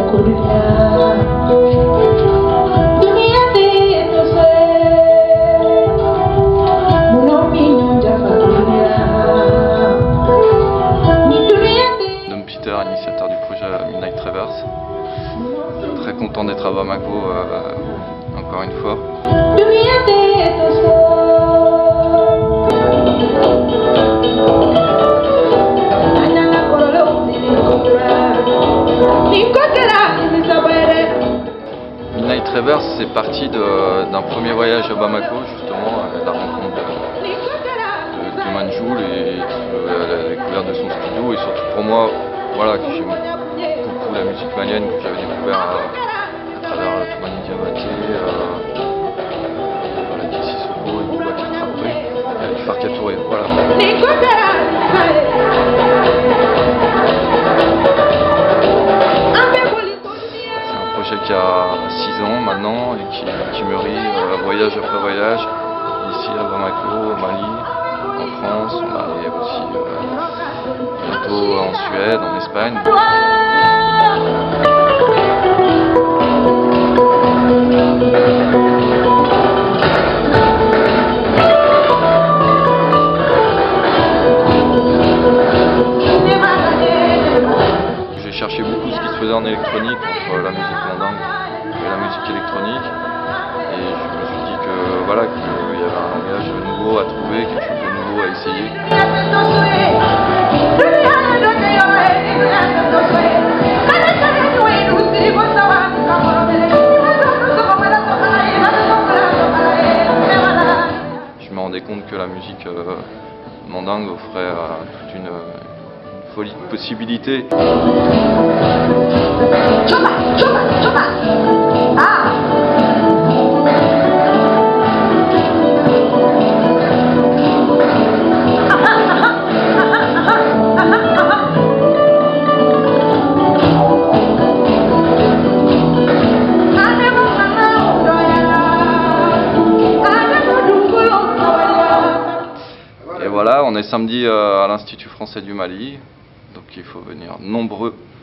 Peter, initiateur du projet Midnight Traverse. Très content d'être à Bamako encore une fois. Midnight Traverse, c'est parti d'un premier voyage à Bamako, justement, la rencontre de Manjoul et la découverte de son studio, et surtout pour moi, voilà, que j'aime beaucoup la musique malienne, que j'avais découvert à travers Toumani Diabaté, Kissi Soko et Boubacar Traoré, et Farka Touré, voilà. C'est un projet qui a 6 ans maintenant et qui mûrit voyage après voyage, ici à Bamako, au Mali, en France, on va aller aussi bientôt en Suède, en Espagne. J'ai cherché beaucoup ce qui se faisait en électronique entre la musique mandingue et la musique électronique, et je me suis dit que voilà, qu'il y avait un langage nouveau à trouver, quelque chose de nouveau à essayer. Je me rendais compte que la musique mandingue offrait toute une folie de possibilités. Et voilà, on est samedi à l'Institut français du Mali, donc il faut venir nombreux.